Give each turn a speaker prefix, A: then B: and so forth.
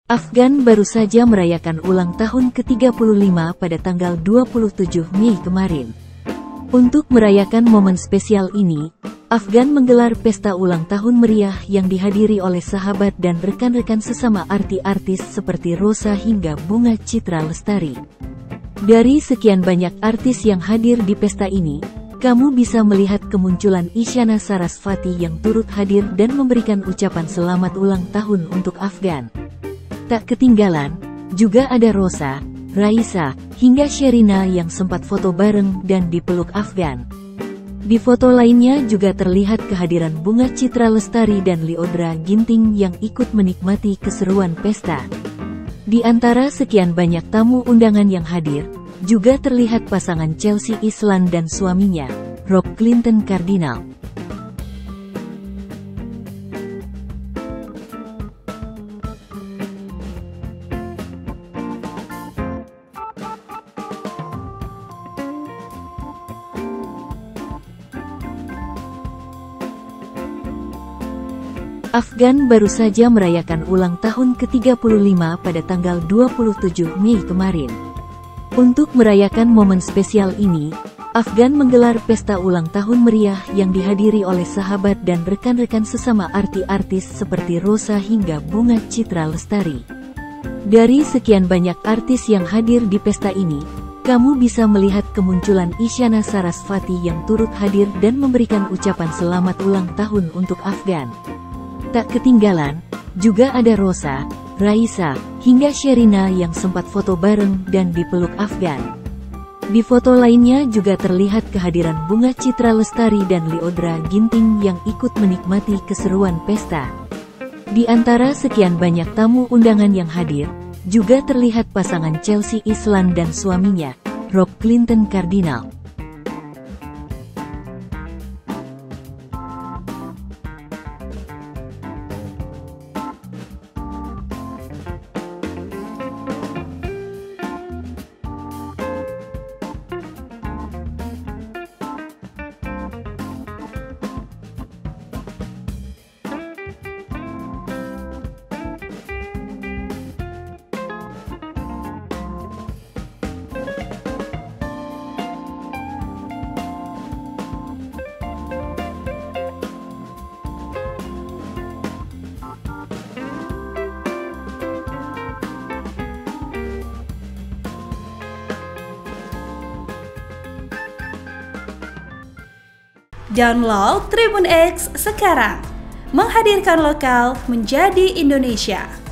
A: Afgan baru saja merayakan ulang tahun ke-35 pada tanggal 27 Mei kemarin. Untuk merayakan momen spesial ini, Afgan menggelar pesta ulang tahun meriah yang dihadiri oleh sahabat dan rekan-rekan sesama artis seperti Rosa hingga Bunga Citra Lestari. Dari sekian banyak artis yang hadir di pesta ini, kamu bisa melihat kemunculan Isyana Sarasvati yang turut hadir dan memberikan ucapan selamat ulang tahun untuk Afgan. Tak ketinggalan, juga ada Rosa, Raisa, hingga Sherina yang sempat foto bareng dan dipeluk Afgan. Di foto lainnya juga terlihat kehadiran Bunga Citra Lestari dan Lyodra Ginting yang ikut menikmati keseruan pesta. Di antara sekian banyak tamu undangan yang hadir, juga terlihat pasangan Chelsea Islan dan suaminya, Rob Clinton Cardinal. Afgan baru saja merayakan ulang tahun ke-35 pada tanggal 27 Mei kemarin. Untuk merayakan momen spesial ini, Afgan menggelar pesta ulang tahun meriah yang dihadiri oleh sahabat dan rekan-rekan sesama artis seperti Rosa hingga Bunga Citra Lestari. Dari sekian banyak artis yang hadir di pesta ini, kamu bisa melihat kemunculan Isyana Sarasvati yang turut hadir dan memberikan ucapan selamat ulang tahun untuk Afgan. Tak ketinggalan, juga ada Rosa, Raisa, hingga Sherina yang sempat foto bareng dan dipeluk Afgan. Di foto lainnya juga terlihat kehadiran Bunga Citra Lestari dan Lyodra Ginting yang ikut menikmati keseruan pesta. Di antara sekian banyak tamu undangan yang hadir, juga terlihat pasangan Chelsea Islan dan suaminya, Rob Clinton Cardinal.
B: Download Tribun X sekarang, menghadirkan lokal menjadi Indonesia.